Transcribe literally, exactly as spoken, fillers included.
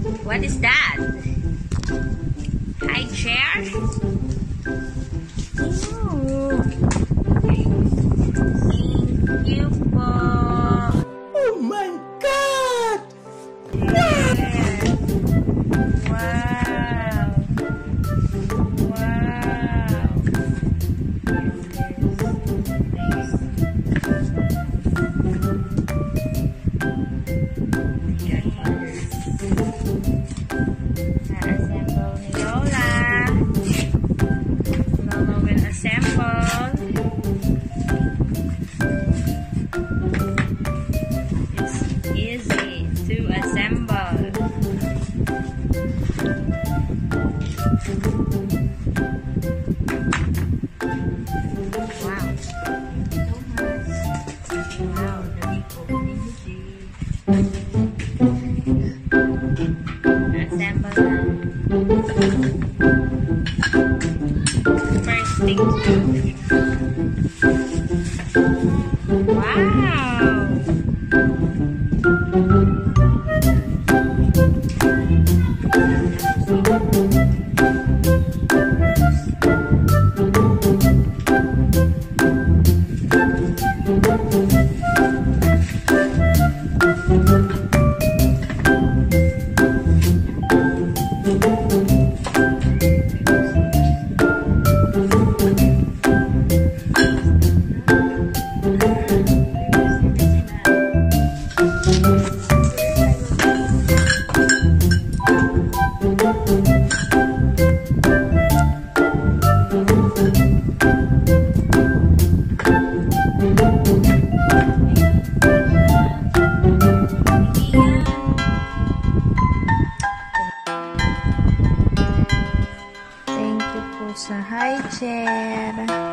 What is that? High chair? Ooh. Thank you po. Oh my God! Yeah. Wow. Wow. Na-assemble ni Lola. Lola will assemble. It's easy to assemble. Wow. Wow, dari ko easy. Assemble na. First thing to do. Wow! Thank you po sa high chair.